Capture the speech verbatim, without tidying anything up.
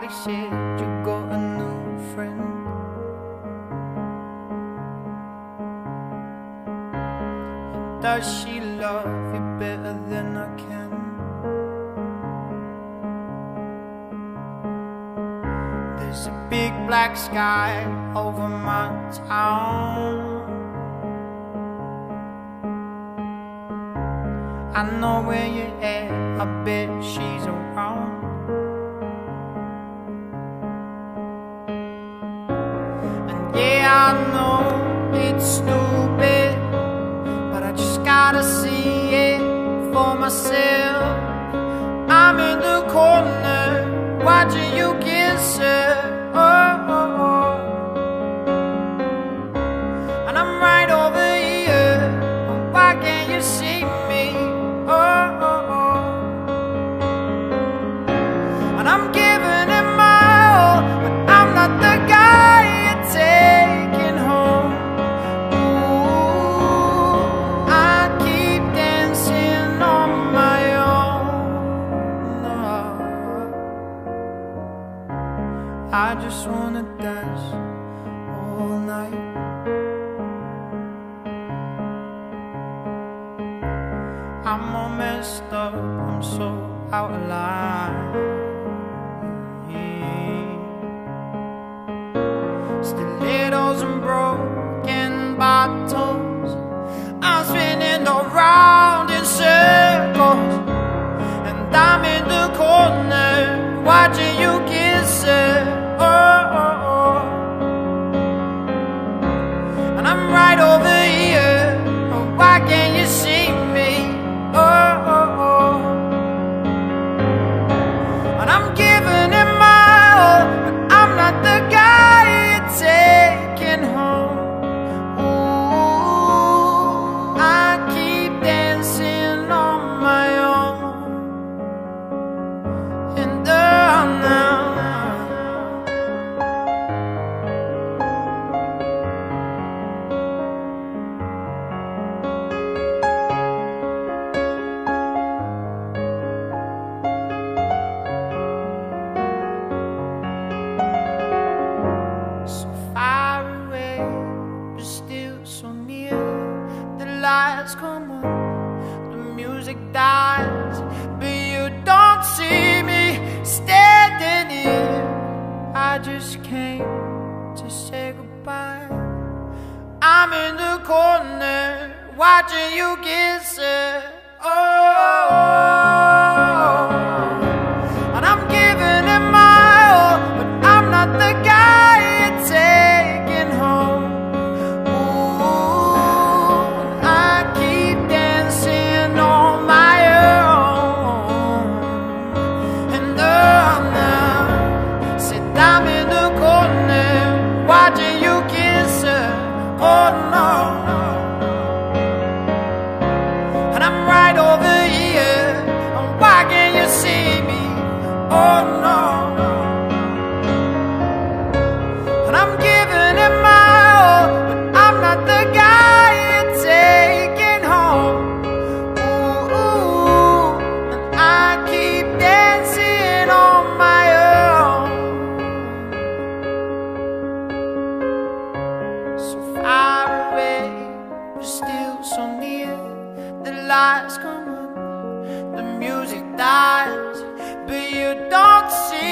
Somebody said you got a new friend. Does she love you better than I can? There's a big black sky over my town. I know where you're at, I bet she's around. And yeah, I know it's stupid, but I just gotta see it for myself. I'm in the corner, watching you kiss her. Oh, oh, oh. And I'm right over here, why can't you see me? Oh, oh, oh. And I'm giving it my all, but I'm not the guy you're taking home. Ooh, I keep dancing on my own. No. I just wanna dance all night. I'm all messed up, I'm so out of line. Stilettos and broken bottles, I'm spinning around in circles. And I'm in the corner, watching you kiss her. Oh, oh, oh. And I'm right over here, oh, why can't you see me? Oh, oh, oh. And I'm giving it my all, but I'm not the guy you're taking home. Ooh, I keep dancing on my own. And oh, now lights come on, the music dies, but you don't see me standing here. I just came to say goodbye. I'm in the corner, watching you kiss her. Oh, and I'm giving it my all, but I'm not the guy you're taking home. I'm in the corner, watching you kiss her. Oh no. And I'm right over here, and why can't you see me? Oh no. And I'm giving it my all, but I'm not the guy you're taking home. Ooh, ooh, and I keep dancing on my own. Far away, but still so near. The lights come on, the music dies, but you don't see